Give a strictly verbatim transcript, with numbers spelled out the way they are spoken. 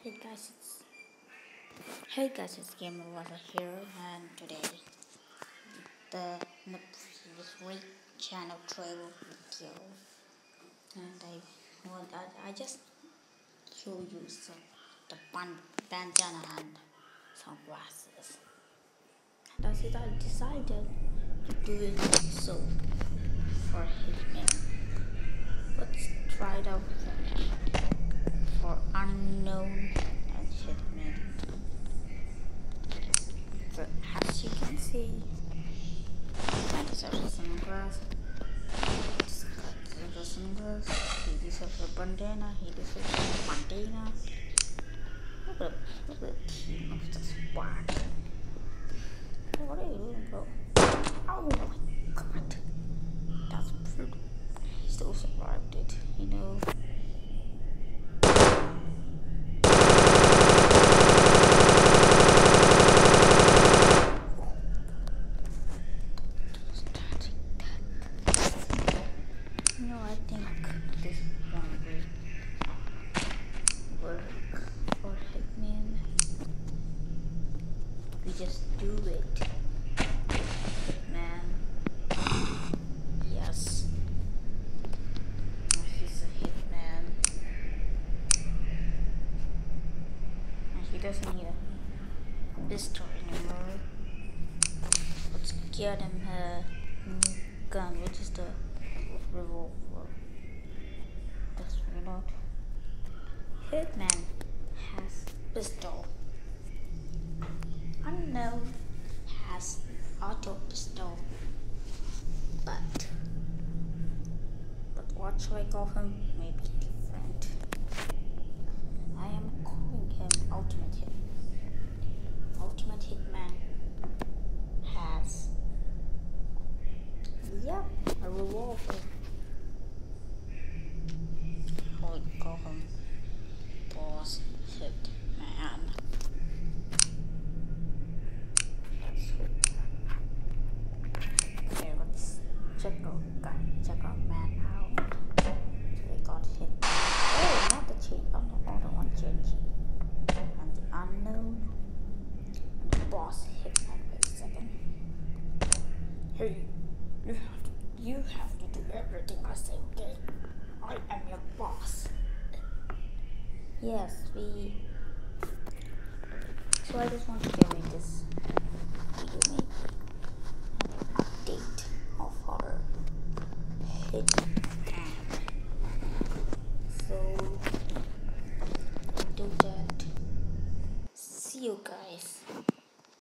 Hey guys, it's Hey guys, it's Gamer Lover here, and today the in the previous week channel travel video, and I want I, I just show you some the ban- bandana and sunglasses, and I said I decided to do it so for Hitman. Let's try it out for unknown and Hitman. So as you can see, that is our sunglass. The sunglass. He deserves a bandana. He deserves a bandana. Look at look at the team of the squad. What are you doing, bro? Oh my god, that's brutal. He still survived it, you know. No, I think this one will work for Hitman. We just do it. Hitman. Yes. He's a hitman. And he doesn't need a pistol anymore. Let's get him a new gun, which is the revolver. That's not. Hitman has pistol. Unknown has auto pistol. But but what should I call him? Maybe different. I am calling him Ultimate Hit. Ultimate Hitman has yeah a revolver. I would call him Boss Hitman. Okay, let's check out guy. Check out man out. So we got hit. Oh, not the chain. Oh, the other one change. And the unknown. And the boss Hitman. Wait a second. Hey, you have to. You have to do everything I say. Okay? I am your boss. Yes, we. So I just want to show you this video maybe an update of our Hitman. So do that. See you guys.